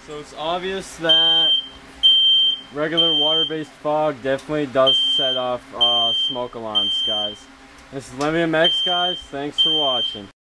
So it's obvious that regular water-based fog definitely does set off smoke alarms, guys. This is Lemium X, guys. Thanks for watching.